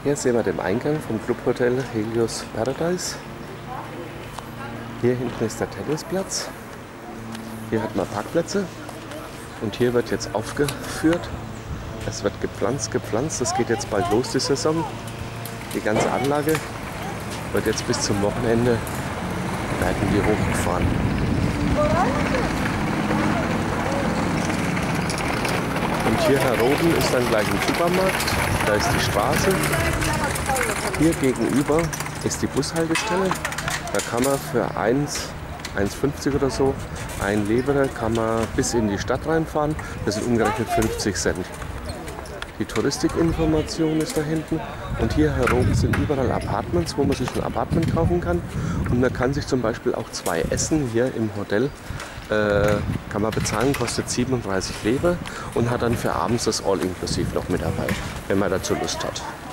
Hier sehen wir den Eingang vom Clubhotel Helios Paradise. Hier hinten ist der Tennisplatz. Hier hat man Parkplätze. Und hier wird jetzt aufgeführt. Es wird gepflanzt. Das geht jetzt bald los, die Saison. Die ganze Anlage wird jetzt bis zum Wochenende werden die hochgefahren. Und hier heroben ist dann gleich ein Supermarkt. Da ist die Straße. Hier gegenüber ist die Bushaltestelle. Da kann man für 1,50 oder so, ein Leberer, kann man bis in die Stadt reinfahren. Das sind umgerechnet 50 Cent. Die Touristikinformation ist da hinten. Und hier herum sind überall Apartments, wo man sich ein Apartment kaufen kann. Und man kann sich zum Beispiel auch 2 Essen hier im Hotel kann man bezahlen, kostet 37 Leber und hat dann für abends das All-Inklusiv noch mit dabei, wenn man dazu Lust hat.